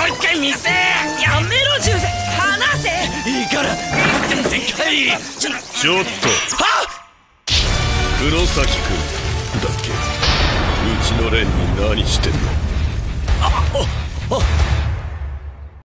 う一回見せ。やめろ重瀬、離せ。いいから全然帰り。 ちょっと。 はっ、 黒崎君だっけ。うちの連に何してんの。 あ